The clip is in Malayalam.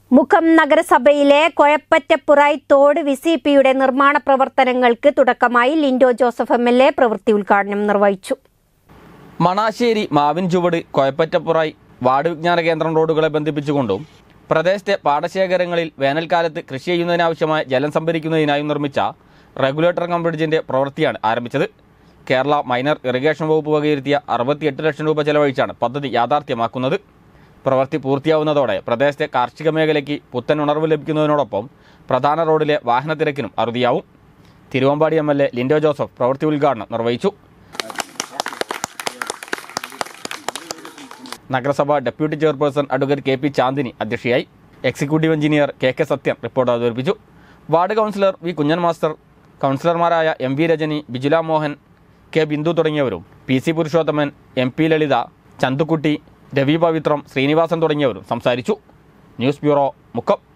മുക്കം നഗരസഭയിലെ കൊയപ്പറ്റപ്പുറായി തോട് വിസിപിയുടെ നിർമ്മാണ പ്രവർത്തനങ്ങൾക്ക് തുടക്കമായി ലിൻഡോ ജോസഫ് എംഎൽഎ പ്രവൃത്തി ഉദ്ഘാടനം നിർവഹിച്ചു. മണാശ്ശേരി മാവിൻ ചുവട് കൊയപ്പറ്റപ്പുറായി വാർഡ് വിജ്ഞാന കേന്ദ്രം റോഡുകളെ ബന്ധിപ്പിച്ചുകൊണ്ടും പ്രദേശത്തെ പാടശേഖരങ്ങളിൽ വേനൽക്കാലത്ത് കൃഷി ചെയ്യുന്നതിനാവശ്യമായ ജലം സംഭരിക്കുന്നതിനായും നിർമ്മിച്ച റെഗുലേറ്റർ കം ബ്രിഡ്ജിന്റെ പ്രവൃത്തിയാണ് ആരംഭിച്ചത്. കേരള മൈനർ ഇറിഗേഷൻ വകുപ്പ് വകയിരുത്തിയ 68 ലക്ഷം രൂപ ചെലവഴിച്ചാണ് പദ്ധതി യാഥാർത്ഥ്യമാക്കുന്നത്. പ്രവൃത്തി പൂർത്തിയാവുന്നതോടെ പ്രദേശത്തെ കാർഷിക മേഖലയ്ക്ക് പുത്തൻ ഉണർവ് ലഭിക്കുന്നതിനോടൊപ്പം പ്രധാന റോഡിലെ വാഹനത്തിരക്കിനും അറുതിയാവും. തിരുവമ്പാടി എംഎൽഎ ലിൻഡോ ജോസഫ് പ്രവൃത്തി ഉദ്ഘാടനം നിർവഹിച്ചു. നഗരസഭ deputy chairperson advocate K P Chandini അധ്യക്ഷയായി. Executive engineer K Sathyan report അവതരിപ്പിച്ചു. Ward councillor V Kunhan master, കൗൺസിലർമാരായ M V Rajani, Bijula Mohan, K Bindu തുടങ്ങിയവരും P C Purushothaman, M P Lalitha, Chanthukutty, Ravi Pavithram, Srinivasan തുടങ്ങിയവരും സംസാരിച്ചു. News bureau, Mukkam.